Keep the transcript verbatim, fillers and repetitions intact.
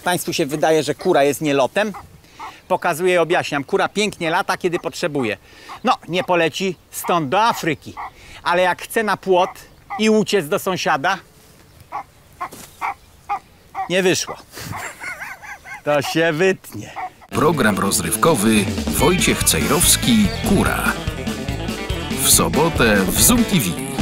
Państwu się wydaje, że kura jest nielotem. Pokazuję i objaśniam. Kura pięknie lata, kiedy potrzebuje. No, nie poleci stąd do Afryki. Ale jak chce na płot i uciec do sąsiada, nie wyszło. To się wytnie. Program rozrywkowy Wojciech Cejrowski, Kura. W sobotę w Zoom T V.